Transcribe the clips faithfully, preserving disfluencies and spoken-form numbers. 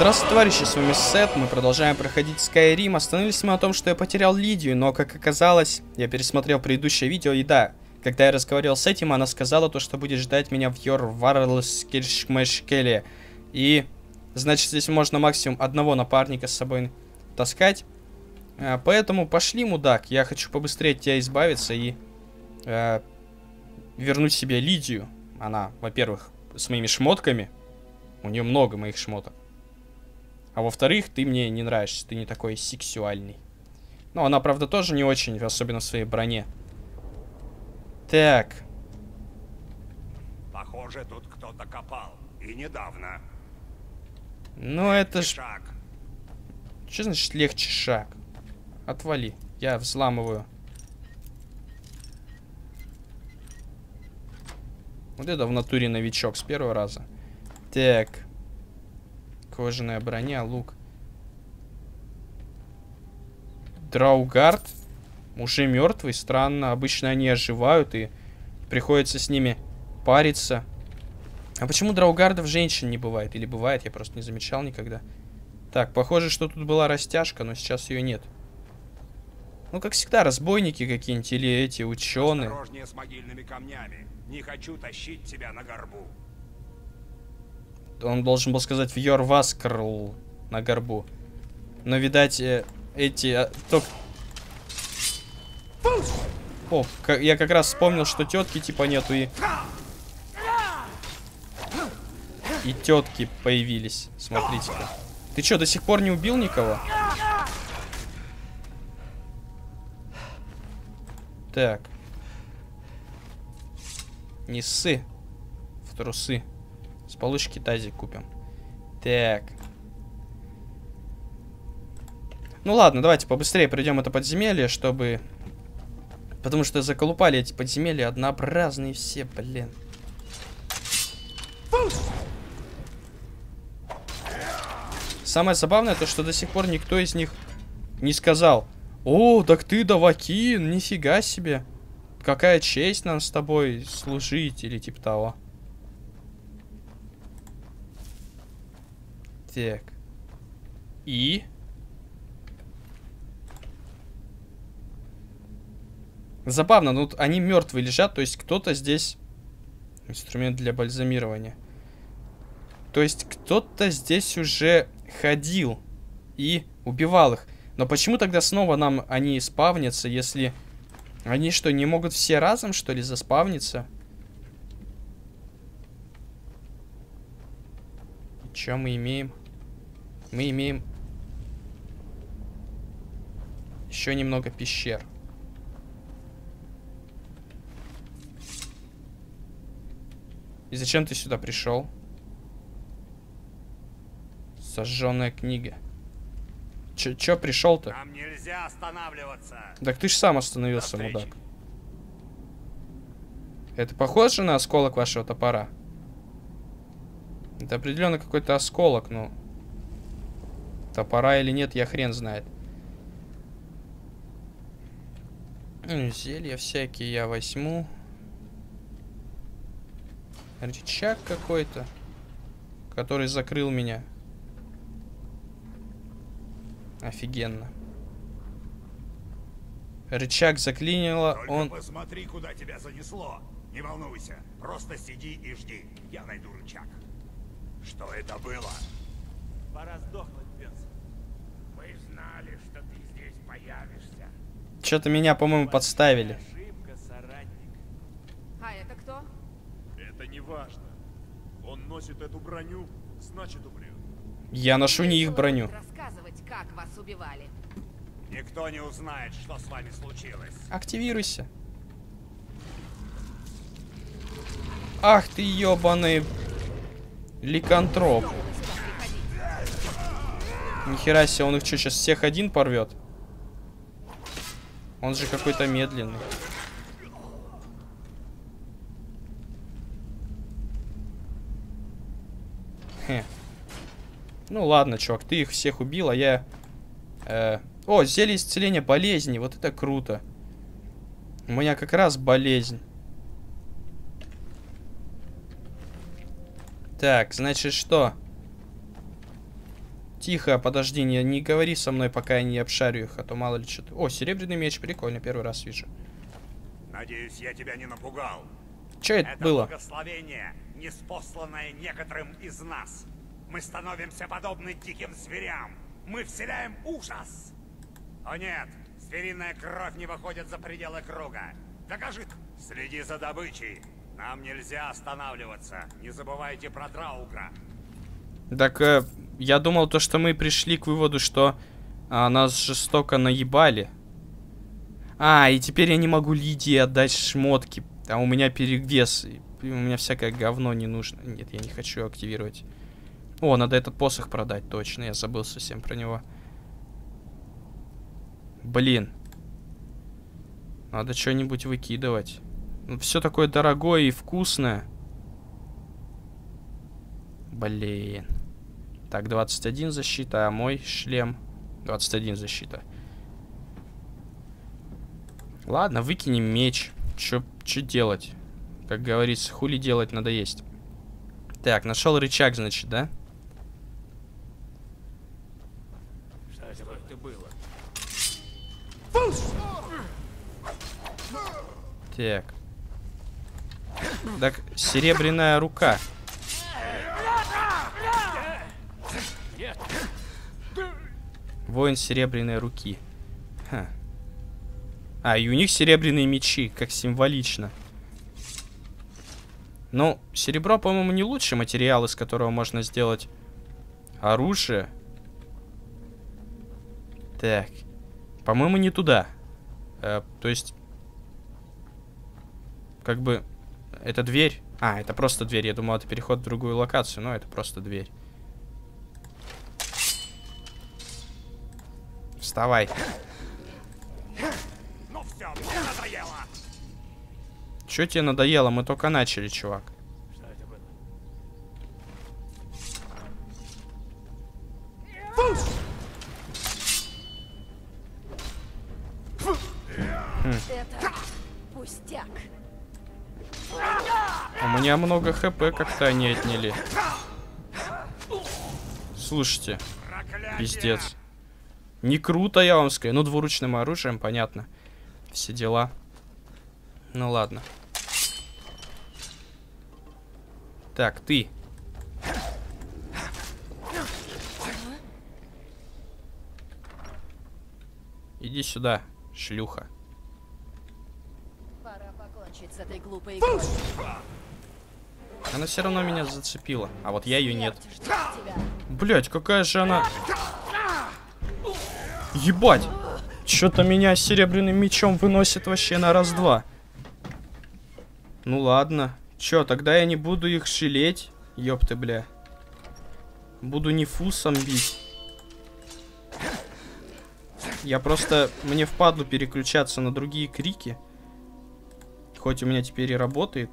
Здравствуйте, товарищи, с вами Сет, мы продолжаем проходить Skyrim. Остановились мы на том, что я потерял Лидию, но, как оказалось, я пересмотрел предыдущее видео, и да, когда я разговаривал с этим, она сказала то, что будет ждать меня в Йорварлскиршмешкеле. И, значит, здесь можно максимум одного напарника с собой таскать. А, поэтому пошли, мудак, я хочу побыстрее от тебя избавиться и а, вернуть себе Лидию. Она, во-первых, с моими шмотками, у нее много моих шмоток. А во-вторых, ты мне не нравишься, ты не такой сексуальный. Ну, она, правда, тоже не очень, особенно в своей броне. Так. Похоже, тут кто-то копал. И недавно. Ну, это ж... Шаг. Что значит легче шаг? Отвали. Я взламываю. Вот это в натуре новичок с первого раза. Так. Кожаная броня, лук. Драугард. Уже мертвый, странно. Обычно они оживают и приходится с ними париться. А почему драугардов женщин не бывает? Или бывает, я просто не замечал никогда. Так, похоже, что тут была растяжка, но сейчас ее нет. Ну, как всегда, разбойники какие-нибудь или эти ученые. Осторожнее с могильными камнями. Не хочу тащить тебя на горбу. Он должен был сказать в Йорваскрл на горбу. Но, видать, э, эти... А, только... О, я как раз вспомнил, что тетки типа нету и... И тетки появились. Смотрите-ка. Ты что, до сих пор не убил никого? Так. Не ссы. В трусы. С полушки тазик купим. Так. Ну ладно, давайте побыстрее пройдем это подземелье, чтобы... Потому что заколупали эти подземелья однообразные все, блин. Самое забавное, то что до сих пор никто из них не сказал: «О, так ты Давакин, нифига себе. Какая честь нам с тобой служить», или типа того. Так. И... Забавно, ну они мертвые лежат, то есть кто-то здесь... Инструмент для бальзамирования. То есть кто-то здесь уже ходил и убивал их. Но почему тогда снова нам они спавнятся, если... Они что, не могут все разом, что ли, заспавниться? И что мы имеем? Мы имеем еще немного пещер. И зачем ты сюда пришел? Сожженная книга. Че, че пришел-то? Нам нельзя останавливаться. Так ты ж сам остановился, мудак. Это похоже на осколок вашего топора? Это определенно какой-то осколок, но... Топора или нет, я хрен знает. Зелья всякие я возьму. Рычаг какой-то, который закрыл меня. Офигенно. Рычаг заклинило, Только он... посмотри, куда тебя занесло. Не волнуйся, просто сиди и жди. Я найду рычаг. Что это было? Пора сдохнуть, Бенс. Мы знали, что ты здесь появишься. Что-то меня, по-моему, подставили. Ошибка, соратник. А это кто? Это не важно. Он носит эту броню, значит умрет. Я ношу не их броню. Рассказывать, как вас убивали. Никто не узнает, что с вами случилось. Активируйся. Ах ты ёбаный ликантроп. Нихера себе, он их что, сейчас всех один порвет? Он же какой-то медленный. Хе. Ну ладно, чувак, ты их всех убил, а я... Э... О, зелье исцеления болезни, вот это круто. У меня как раз болезнь. Так, значит что? Тихо, подожди, не, не говори со мной, пока я не обшарю их, а то мало ли что-то. О, серебряный меч, прикольно, первый раз вижу. Надеюсь, я тебя не напугал. Че это, Это было? благословение, неспосланное некоторым из нас. Мы становимся подобны диким зверям. Мы вселяем ужас. О нет, звериная кровь не выходит за пределы круга. Докажи. Следи за добычей. Нам нельзя останавливаться. Не забывайте про Драугра. Так, э, я думал то, что мы пришли к выводу, что а, нас жестоко наебали. А, и теперь я не могу Лидии отдать шмотки. А у меня перевес. И у меня всякое говно не нужно. Нет, я не хочу активировать. О, надо этот посох продать, точно. Я забыл совсем про него. Блин. Надо что-нибудь выкидывать. Ну, все такое дорогое и вкусное. Блин. Так, двадцать один защита, а мой шлем двадцать один защита. Ладно, выкинем меч. Чё, чё делать? Как говорится, хули делать, надо есть. Так, нашел рычаг, значит, да? Что это было? Так. Так, серебряная рука. Воин серебряной руки. Ха. А, и у них серебряные мечи, как символично. Ну, серебро, по-моему, не лучший материал, из которого можно сделать оружие. Так. По-моему, не туда. Э, то есть... Как бы... Это дверь. А, это просто дверь. Я думал, это переход в другую локацию, но это просто дверь. Вставай. Ну все, мне надоело. Чё тебе надоело? Мы только начали, чувак. Что это было? Это пустяк. У меня много хп как-то они отняли. Слушайте, Проклятие! пиздец. Не круто, я вам скажу. Ну, двуручным оружием, понятно. Все дела. Ну, ладно. Так, ты. Иди сюда, шлюха. Пора покончить с этой глупой игрой. Она все равно меня зацепила. А вот я ее нет. Смерть ждет тебя. Блять, какая же она... Ебать! Что-то меня серебряным мечом выносит вообще на раз-два. Ну ладно. Чё, тогда я не буду их жалеть. Ёпты, бля. Буду не фусом бить. Я просто... Мне впадлу переключаться на другие крики. Хоть у меня теперь и работает.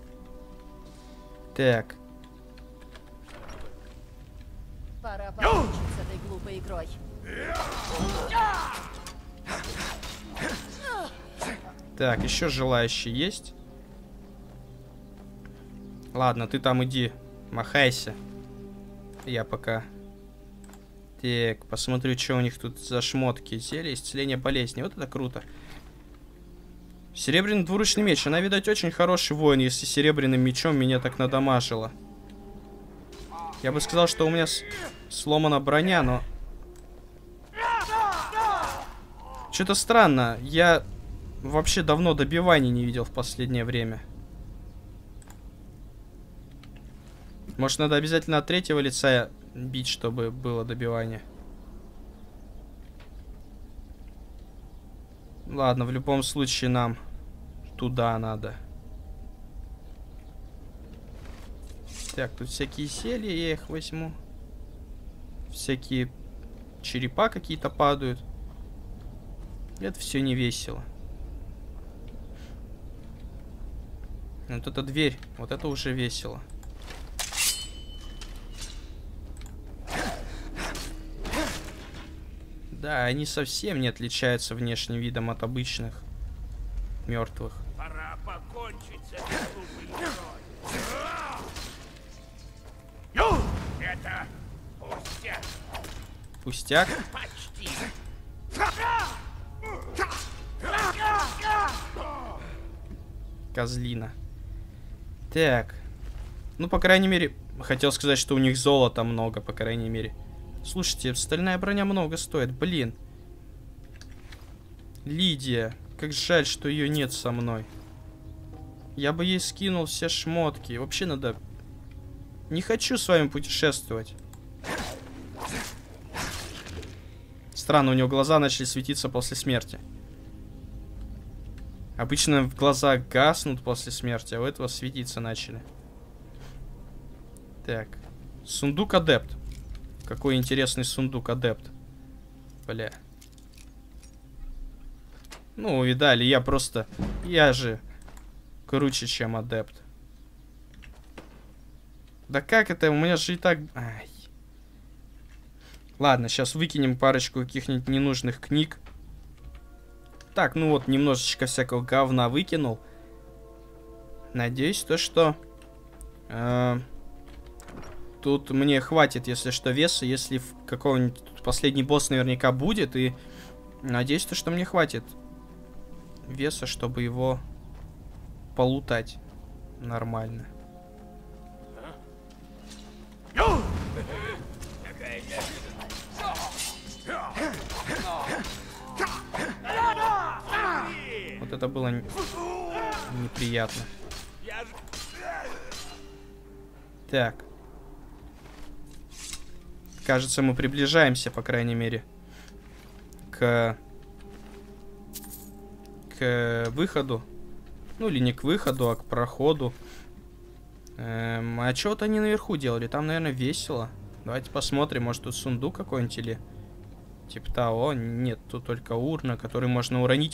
Так. Пора покончить с этой глупой игрой. Так, еще желающие есть? Ладно, ты там иди, махайся. Я пока... Так, посмотрю, что у них тут за шмотки. Зелье исцеления болезни. Вот это круто. Серебряный двуручный меч. Она, видать, очень хороший воин, если серебряным мечом меня так надамажило. Я бы сказал, что у меня с... сломана броня, но... Что-то странно. Я вообще давно добиваний не видел в последнее время. Может, надо обязательно от третьего лица бить, чтобы было добивание. Ладно, в любом случае нам туда надо. Так, тут всякие зелья, я их возьму. Всякие черепа какие-то падают. Это все не весело. Вот эта дверь, вот это уже весело. Да, они совсем не отличаются внешним видом от обычных мертвых. Пора покончить с этой глупой игрой. Это пустяк. Пустяк. Почти. Козлина. Так. Ну, по крайней мере, хотел сказать, что у них золота много, по крайней мере. Слушайте, стальная броня много стоит, блин. Лидия. Как жаль, что ее нет со мной. Я бы ей скинул все шмотки. Вообще надо... Не хочу с вами путешествовать. Странно, у него глаза начали светиться после смерти. Обычно в глаза гаснут после смерти, а у этого светиться начали. Так. Сундук адепт. Какой интересный сундук адепт. Бля. Ну, видали, я просто... Я же круче, чем адепт. Да как это? У меня же и так... Ай. Ладно, сейчас выкинем парочку каких-нибудь ненужных книг. Так, ну вот, немножечко всякого говна выкинул. Надеюсь, то, что... Э, тут мне хватит, если что, веса. Если в какого-нибудь... Последний босс наверняка будет. И надеюсь, то, что мне хватит веса, чтобы его полутать нормально. Вот это было неприятно. Так. Кажется, мы приближаемся, по крайней мере, к... к выходу. Ну, или не к выходу, а к проходу. Эм, а что-то они наверху делали? Там, наверное, весело. Давайте посмотрим, может тут сундук какой-нибудь или... Типа того. Нет, тут только урна, которую можно уронить.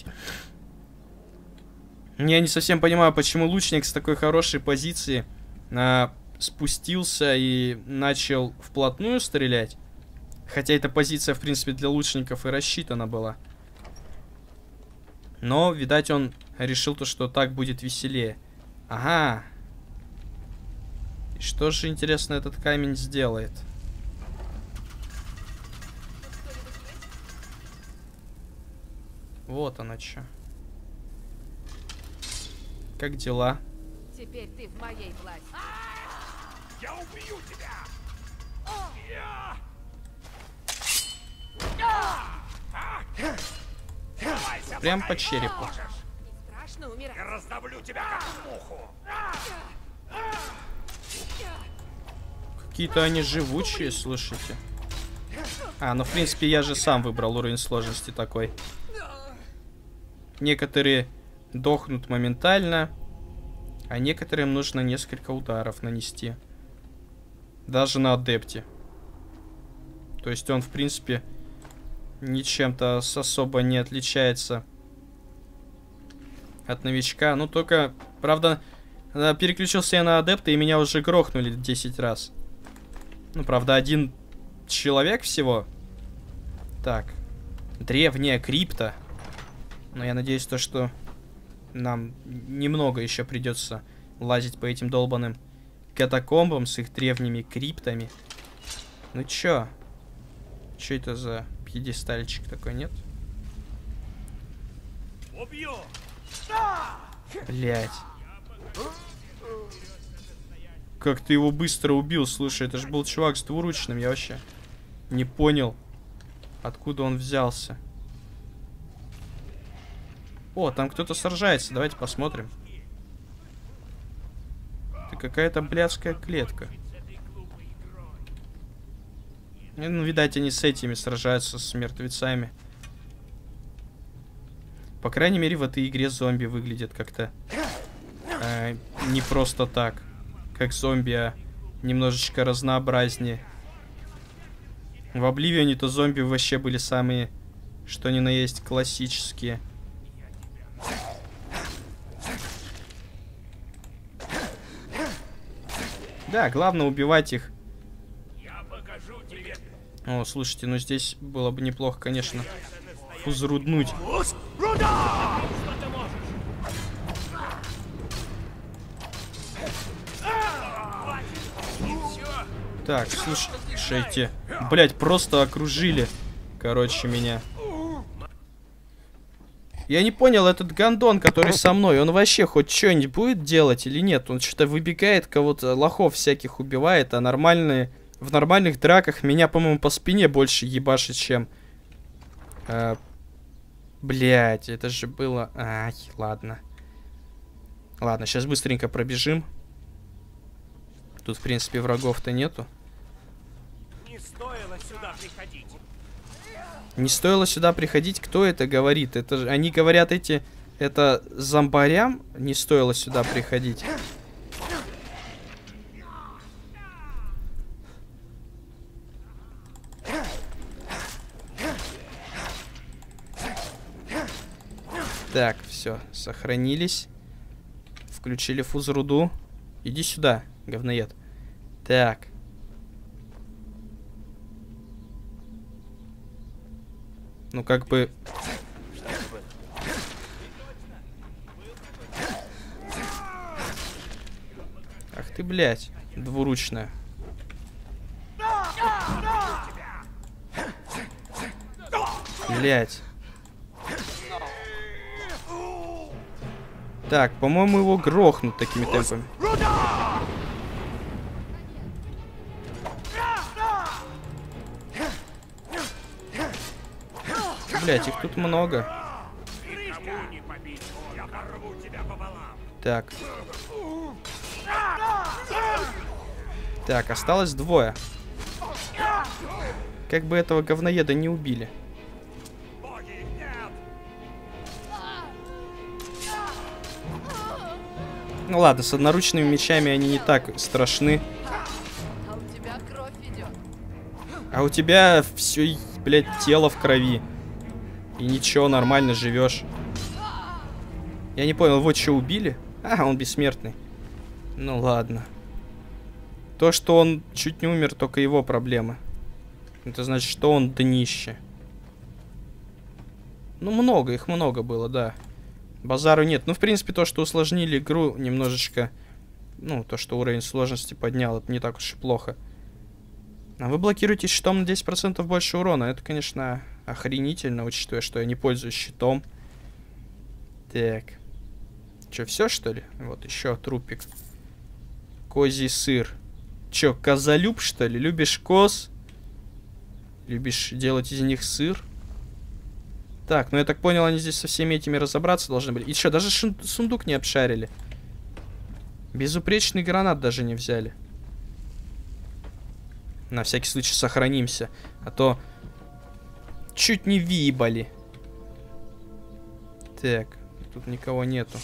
Я не совсем понимаю, почему лучник с такой хорошей позиции а, спустился и начал вплотную стрелять. Хотя эта позиция, в принципе, для лучников и рассчитана была. Но, видать, он решил то, что так будет веселее. Ага. И что же, интересно, этот камень сделает? Вот оно что. Как дела? Теперь ты в моей власти. Я убью тебя! Прям по черепу. Не страшно умирать. Я раздавлю тебя, как муху! Какие-то они живучие, слушайте. А, ну в принципе я же сам выбрал уровень сложности такой. Некоторые дохнут моментально, а некоторым нужно несколько ударов нанести. Даже на адепте. То есть он в принципе ничем-то особо не отличается от новичка. Ну только, правда, переключился я на адепта и меня уже грохнули десять раз. Ну, правда, один человек всего. Так. Древняя крипта. Но я надеюсь, то, что нам немного еще придется лазить по этим долбаным катакомбам с их древними криптами. Ну чё? Чё это за пьедестальчик такой, нет? Убью! Блять. Как ты его быстро убил, слушай, это же был чувак с двуручным, я вообще не понял, откуда он взялся. О, там кто-то сражается, давайте посмотрим. Это какая-то блядская клетка. Ну, видать, они с этими сражаются, с мертвецами. По крайней мере, в этой игре зомби выглядят как-то э, не просто так, как зомби, а немножечко разнообразнее. В Обливионе-то зомби вообще были самые, что ни на есть, классические. Да, главное убивать их. Я покажу тебе. О, слушайте, ну здесь было бы неплохо, конечно, фузруднуть. Что ты можешь? Так, слушайте. Блять, просто окружили, короче, меня. Я не понял, этот гондон, который со мной, он вообще хоть что-нибудь будет делать или нет? Он что-то выбегает, кого-то, лохов всяких убивает, а нормальные... В нормальных драках меня, по-моему, по спине больше ебашит, чем... А... Блять, это же было... Ай, ладно. Ладно, сейчас быстренько пробежим. Тут, в принципе, врагов-то нету. Не стоило сюда приходить. Не стоило сюда приходить. Кто это говорит? Это же... Они говорят эти... Это зомбарям не стоило сюда приходить. Так, все, сохранились. Включили фузруду. Иди сюда, говноед. Так. Ну, как бы... Ах ты, блядь, двуручная. Блядь. Так, по-моему, его грохнут такими темпами. Блять, их тут много. Так. Так, осталось двое. Как бы этого говноеда не убили. Ну ладно, с одноручными мечами они не так страшны. А у тебя кровь идет. А у тебя все, блядь, тело в крови. И ничего, нормально живешь. Я не понял, вот что убили? А, он бессмертный. Ну ладно. То, что он чуть не умер, только его проблемы. Это значит, что он днище. Ну, много, их много было, да. Базару нет. Ну, в принципе, то, что усложнили игру немножечко... Ну, то, что уровень сложности поднял, это не так уж и плохо. А вы блокируете щитом на десять процентов больше урона. Это, конечно, охренительно, учитывая, что я не пользуюсь щитом. Так. Че, все, что ли? Вот еще трупик. Козий сыр. Че, козолюб, что ли? Любишь коз? Любишь делать из них сыр? Так, ну я так понял, они здесь со всеми этими разобраться должны были. И что, даже сундук не обшарили. Безупречный гранат даже не взяли. На всякий случай сохранимся. А то чуть не вибали. Так, тут никого нету.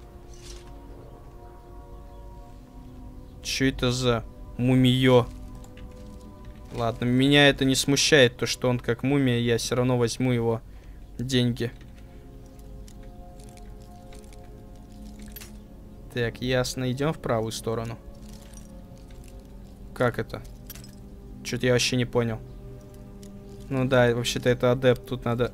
Что это за мумиё? Ладно, меня это не смущает, то что он как мумия, я все равно возьму его деньги. Так, ясно, идем в правую сторону. Как это? Что-то я вообще не понял. Ну да, вообще-то это адепт, тут надо...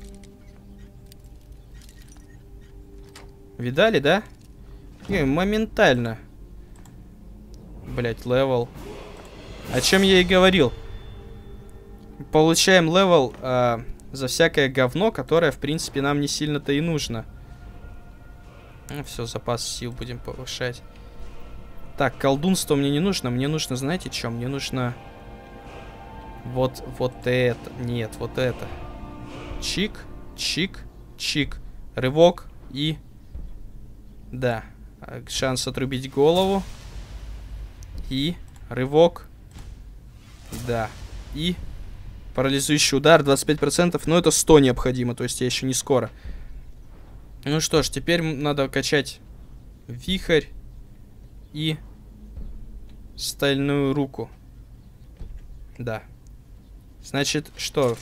Видали, да? Не, моментально. Блять, левел. О чем я и говорил. Получаем левел а, за всякое говно, которое, в принципе, нам не сильно-то и нужно. Ну, все, запас сил будем повышать. Так, колдунство мне не нужно. Мне нужно, знаете, что? Мне нужно... Вот, вот это. Нет, вот это. Чик, чик, чик. Рывок и... Да. Шанс отрубить голову. И... Рывок. Да. И... Парализующий удар, двадцать пять процентов. Но это сто необходимо, то есть я еще не скоро. Ну что ж, теперь надо качать вихрь и стальную руку. Да. Значит, что?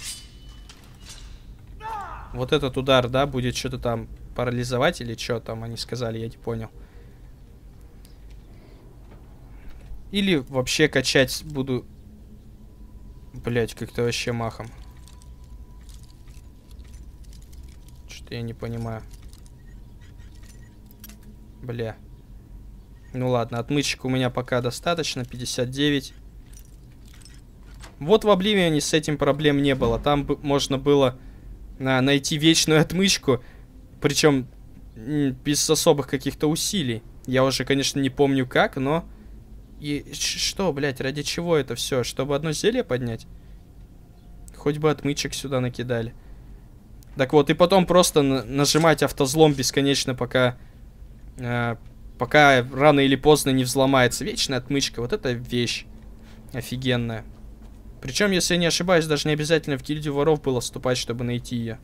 Вот этот удар, да, будет что-то там парализовать или что там они сказали, я не понял. Или вообще качать буду... Блять, как-то вообще махом. Что-то я не понимаю. Бля. Ну ладно, отмычек у меня пока достаточно. пятьдесят девять. Вот в Обливионе с этим проблем не было. Там можно было а, найти вечную отмычку, причем без особых каких-то усилий. Я уже, конечно, не помню как, но... И что, блядь, ради чего это все? Чтобы одно зелье поднять? Хоть бы отмычек сюда накидали. Так вот, и потом просто нажимать автозлом бесконечно, пока... Э, пока рано или поздно не взломается. Вечная отмычка. Вот это вещь офигенная. Причем, если я не ошибаюсь, даже не обязательно в гильдию воров было вступать, чтобы найти ее.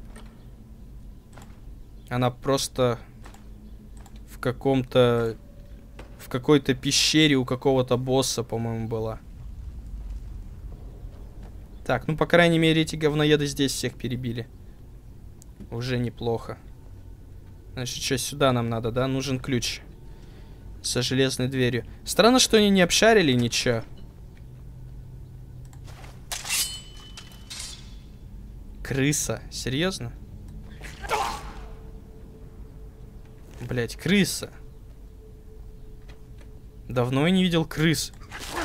Она просто в каком-то... В какой-то пещере у какого-то босса, по-моему, была. Так, ну, по крайней мере, эти говноеды здесь всех перебили. Уже неплохо. Значит, что, сюда нам надо, да? Нужен ключ. Со железной дверью. Странно, что они не обшарили ничего. Крыса. Серьезно? Блять, крыса. Давно я не видел крыс.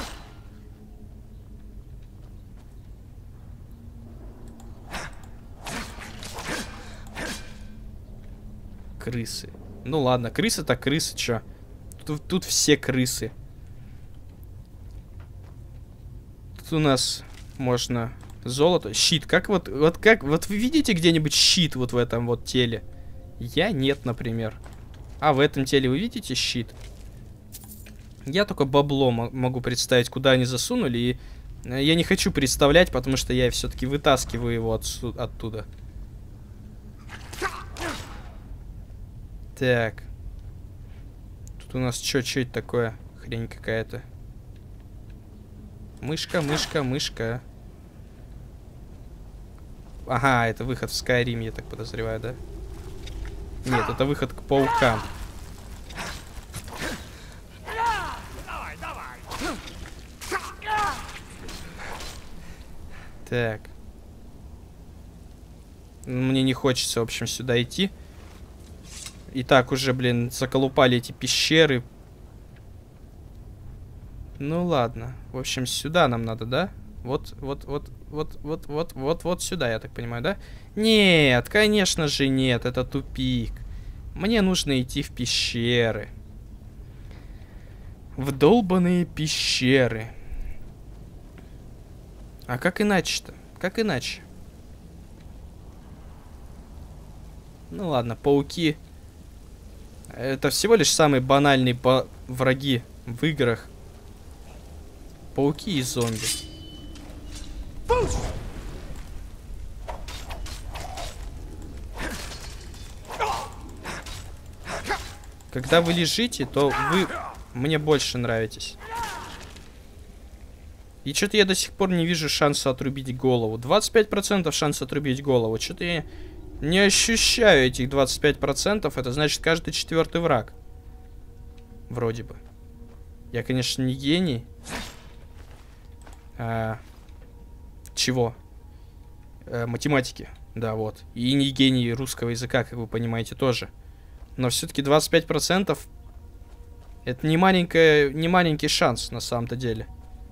Крысы. Ну ладно, крысы так крысы, чё? Тут, тут все крысы. Тут у нас можно золото. Щит. Как вот, вот как, вот вы видите где-нибудь щит вот в этом вот теле? Я нет, например. А в этом теле вы видите щит? Я только бабло могу представить, куда они засунули. И я не хочу представлять, потому что я все-таки вытаскиваю его отсюда, оттуда. Так. Тут у нас что, что это такое? Хрень какая-то. Мышка, мышка, мышка. Ага, это выход в Skyrim, я так подозреваю, да? Нет, это выход к паукам. Так. Мне не хочется, в общем, сюда идти. И так уже, блин, заколупали эти пещеры. Ну ладно. В общем, сюда нам надо, да? Вот, вот, вот, вот, вот, вот, вот, вот сюда, я так понимаю, да? Нет, конечно же нет, это тупик. Мне нужно идти в пещеры. В долбаные пещеры. А как иначе-то? Как иначе? Ну ладно, пауки. Это всего лишь самые банальные враги в играх. Пауки и зомби. Когда вы лежите, то вы мне больше нравитесь. И что-то я до сих пор не вижу шанса отрубить голову. двадцать пять процентов шанс отрубить голову. Что-то я не ощущаю этих двадцать пять процентов. Это значит каждый четвертый враг. Вроде бы. Я, конечно, не гений. А, чего? А, математики. Да, вот. И не гений русского языка, как вы понимаете, тоже. Но все-таки двадцать пять процентов это не, маленькая, не маленький шанс на самом-то деле.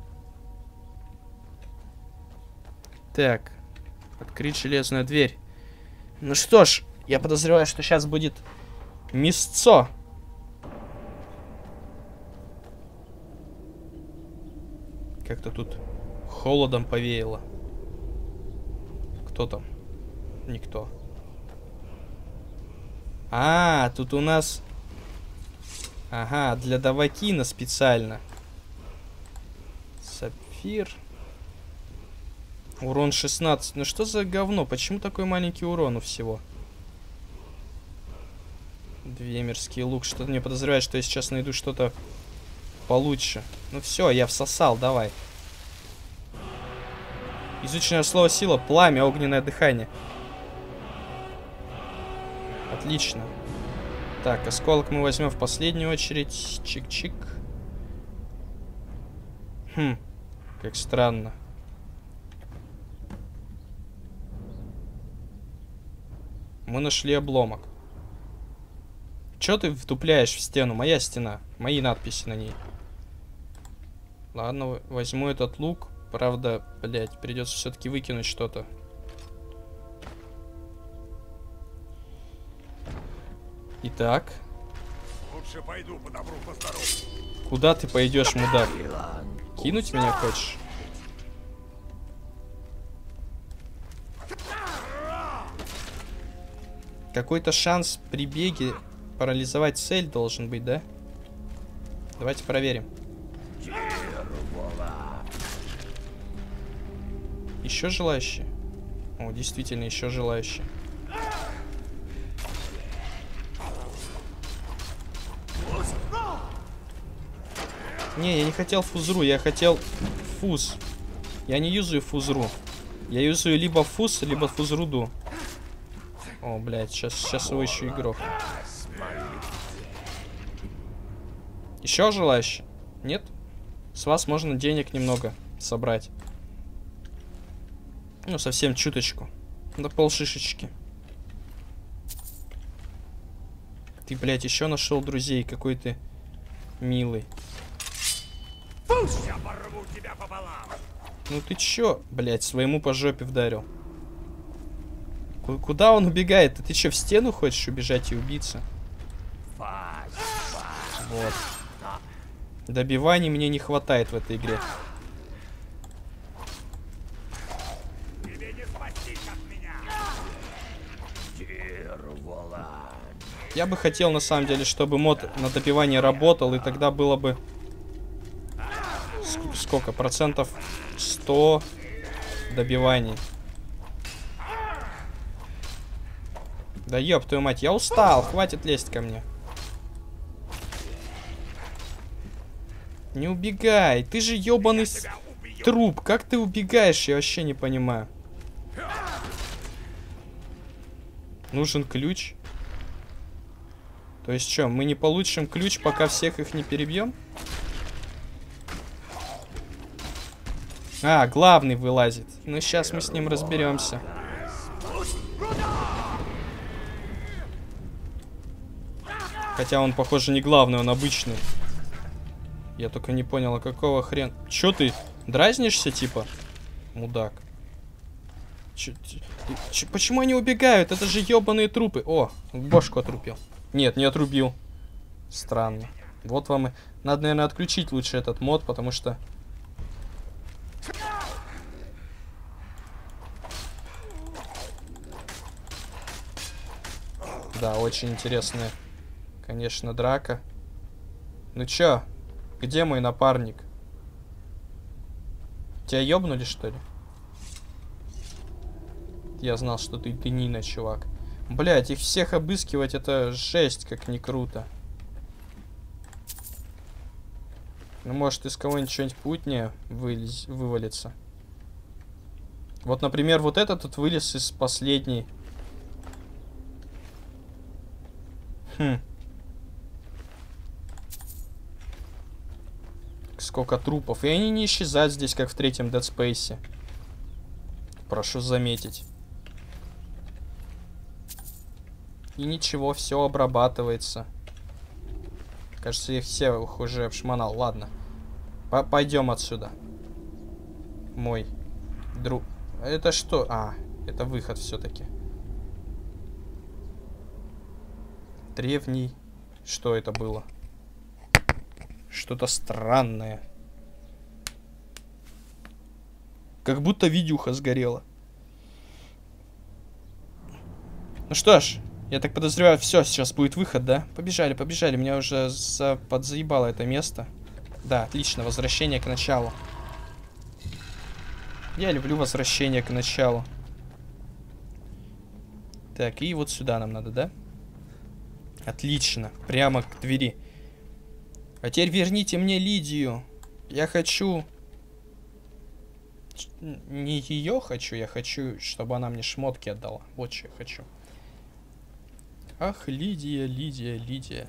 Так. Открыть железную дверь. Ну что ж, я подозреваю, что сейчас будет мясцо. Как-то тут холодом повеяло. Кто там? Никто. А, тут у нас... Ага, для Давакина специально. Сапфир. Урон шестнадцать. Ну что за говно? Почему такой маленький урон у всего? Двемерский лук. Что-то мне подозревает, что я сейчас найду что-то получше. Ну все, я всосал, давай. Изученное слово сила. Пламя, огненное дыхание. Отлично. Так, осколок мы возьмем в последнюю очередь. Чик-чик. Хм, как странно. Мы нашли обломок. Чё ты втупляешь в стену? Моя стена. Мои надписи на ней. Ладно, возьму этот лук. Правда, блядь, придется все-таки выкинуть что-то. Итак. Лучше пойду по добру, по здорову. Куда ты пойдешь, мудак? Кинуть меня хочешь? Какой-то шанс при беге парализовать цель должен быть, да? Давайте проверим. Еще желающие? О, действительно, еще желающие. Не, я не хотел фузру, я хотел фуз. Я не юзаю фузру. Я юзаю либо фуз, либо фузруду. О, блядь, сейчас, сейчас его еще игрок. Еще желающий? Нет? С вас можно денег немного собрать. Ну, совсем чуточку. Да полшишечки. Ты, блядь, еще нашел друзей. Какой ты милый. Я порву тебя пополам. Ну ты чё, блядь, своему по жопе вдарил? К куда он убегает? Ты чё, в стену хочешь убежать и убиться? Вот. Добиваний мне не хватает в этой игре. Тебе не спастись от меня. Я бы хотел, на самом деле, чтобы мод на добивание работал, и тогда было бы... Сколько? Процентов сто добиваний. Да ёб твою мать, я устал, хватит лезть ко мне. Не убегай, ты же ёбаный с... труп, как ты убегаешь, я вообще не понимаю. Нужен ключ. То есть что, мы не получим ключ, пока всех их не перебьем? А, главный вылазит. Ну, сейчас мы с ним разберемся. Хотя он, похоже, не главный, он обычный. Я только не понял, а какого хрена... Чё ты, дразнишься, типа? Мудак. Чё, чё, почему они убегают? Это же ёбаные трупы. О, бошку отрубил. Нет, не отрубил. Странно. Вот вам и... Надо, наверное, отключить лучше этот мод, потому что... Да, очень интересная, конечно, драка. Ну чё? Где мой напарник? Тебя ёбнули, что ли? Я знал, что ты, ты Нина, чувак. Блять, их всех обыскивать, это жесть, как не круто. Ну, может, из кого-нибудь что-нибудь путнее вылез, вывалится. Вот, например, вот этот тут вылез из последней. Хм. Сколько трупов. И они не исчезают здесь, как в третьем Dead Space. Прошу заметить. И ничего, все обрабатывается. Кажется, их все уже обшмонал. Ладно. Пойдем отсюда. Мой друг. Это что? А, это выход все-таки. Древний. Что это было? Что-то странное. Как будто видюха сгорела. Ну что ж, я так подозреваю, все, сейчас будет выход, да? Побежали, побежали. Меня уже за... подзаебало это место. Да, отлично, возвращение к началу. Я люблю возвращение к началу. Так, и вот сюда нам надо, да? Отлично, прямо к двери. А теперь верните мне Лидию. Я хочу... Не ее хочу, я хочу, чтобы она мне шмотки отдала. Вот что я хочу. Ах, Лидия, Лидия, Лидия.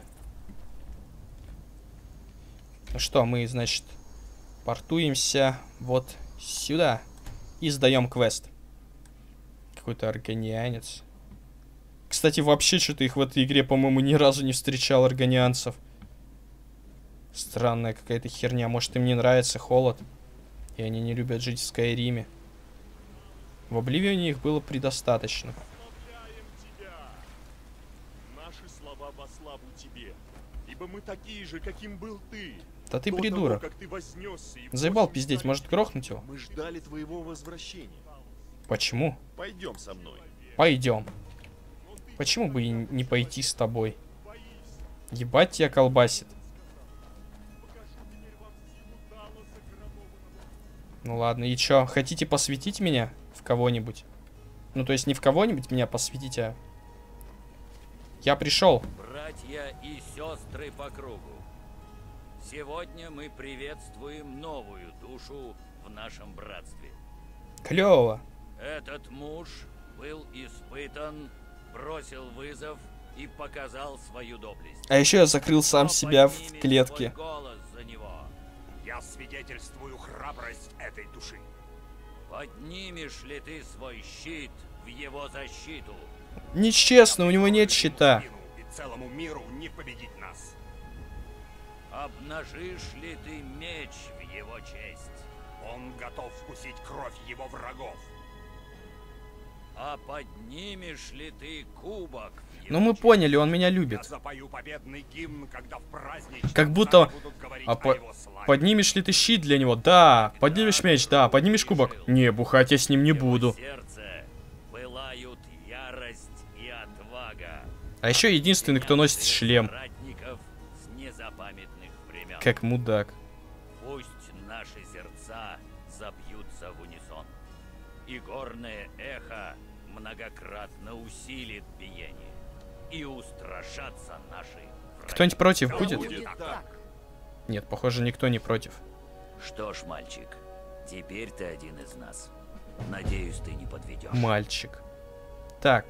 Ну что, мы, значит, портуемся вот сюда. И сдаем квест. Какой-то органианец. Кстати, вообще что-то их в этой игре, по-моему, ни разу не встречал, органианцев. Странная какая-то херня. Может, им не нравится холод. И они не любят жить в Скайриме. В Обливионе их было предостаточно. Наши слова во славу тебе, ибо мы такие же, каким был ты. Да ты До придурок. того, как ты вознесся и Заебал восемь пиздеть, столетий, может грохнуть его? Мы ждали твоего возвращения. Почему? Пойдем со мной. Пойдем. Почему бы и не пойти с тобой? Ебать тебя колбасит. Ну ладно, и чё, хотите посвятить меня в кого-нибудь? Ну то есть не в кого-нибудь меня посвятить, а... Я пришел. Братья и сестры по кругу, сегодня мы приветствуем новую душу в нашем братстве. Клево. Этот муж был испытан, бросил вызов и показал свою доблесть. А еще я закрыл сам Кто себя в поднимет клетке. свой голос за него? Я свидетельствую храбрость этой души. Поднимешь ли ты свой щит в его защиту? Нечестно, у него нет щита. И целому миру не победить нас. Обнажишь ли ты меч в его честь? Он готов вкусить кровь его врагов. А поднимешь ли ты кубок в его Ну мы честь? поняли, он меня Я любит. запою победный гимн, когда в праздничном Как будто... зале будут говорить А о по- его славе. Поднимешь ли ты щит для него? Да. Поднимешь меч? Да. Поднимешь кубок? Не, бухать я с ним не В его буду. сердце пылают ярость и отвага. А еще единственный, кто носит Тринадцать шлем. соратников с незапамятных времен. Как мудак. Пусть наши сердца забьются в унисон, и горное эхо многократно усилит биение, и устрашатся наши враги. Кто-нибудь против будет? Будет так. Нет, похоже, никто не против. Что ж, мальчик, теперь ты один из нас. Надеюсь, ты не подведешь. Мальчик. Так.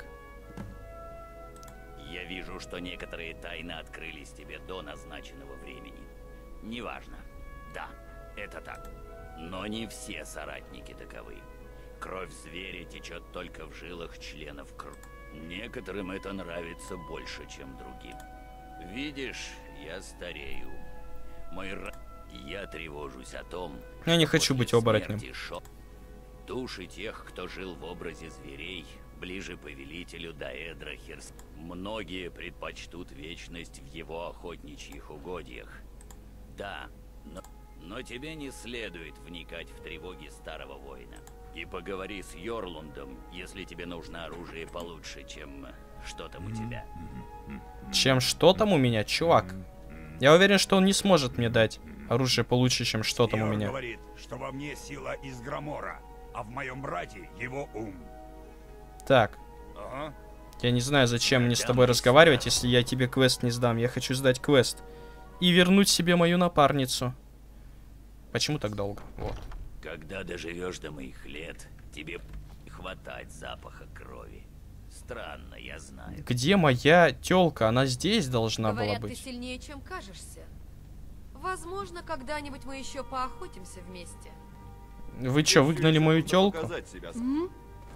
Я вижу, что некоторые тайны открылись тебе до назначенного времени. Неважно. Да, это так. Но не все соратники таковы. Кровь зверя течет только в жилах членов круга. Некоторым это нравится больше, чем другим. Видишь, я старею. Мой ра... Я тревожусь о том, Я не что хочу после быть оборотнем. смерти Шо- Души тех, кто жил в образе зверей, ближе повелителю Даэдра Хирс. Многие предпочтут вечность в его охотничьих угодьях. Да, но, но тебе не следует вникать в тревоги старого воина. И поговори с Йорлундом, если тебе нужно оружие получше, чем что там у тебя. Чем что там у меня, чувак? Я уверен, что он не сможет мне дать оружие получше, чем что там у Йор меня. говорит, что во мне сила из Громора, а в моем брате его ум. Так. Ага. Я не знаю, зачем мне с тобой разговаривать, если я тебе квест не сдам. Я хочу сдать квест. И вернуть себе мою напарницу. Почему так долго? Вот. Когда доживешь до моих лет, тебе хватать запаха крови. Странно, я знаю. Где моя тёлка? Она здесь должна Говорят, была ты быть. сильнее, чем кажешься. Возможно, когда-нибудь мы еще поохотимся вместе. Вы чё, выгнали мою тёлку? Показать себя. М?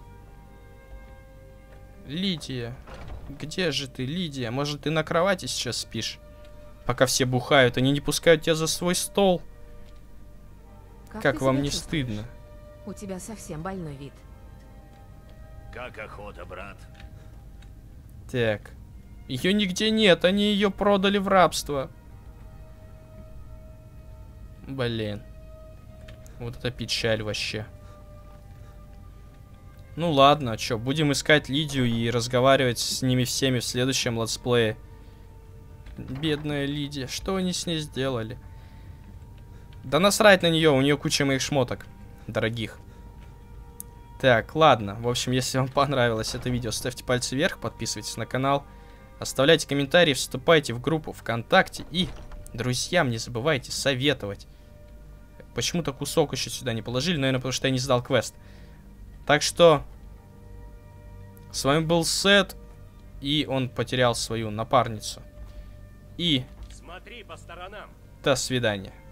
Лидия. Где же ты, Лидия? Может, ты на кровати сейчас спишь? Пока все бухают, они не пускают тебя за свой стол. Как ты вам себя не чувствуешь? стыдно? У тебя совсем больной вид. Как охота, брат? Так. Ее нигде нет, они ее продали в рабство. Блин. Вот это печаль вообще. Ну ладно, что, будем искать Лидию и разговаривать с ними всеми в следующем летсплее. Бедная Лидия, что они с ней сделали? Да насрать на нее, у нее куча моих шмоток дорогих. Так, ладно. В общем, если вам понравилось это видео, ставьте пальцы вверх, подписывайтесь на канал, оставляйте комментарии, вступайте в группу ВКонтакте и, друзьям, не забывайте советовать. Почему-то кусок еще сюда не положили, наверное, потому что я не сдал квест. Так что, с вами был Сет, и он потерял свою напарницу. И Смотри по сторонам. до свидания.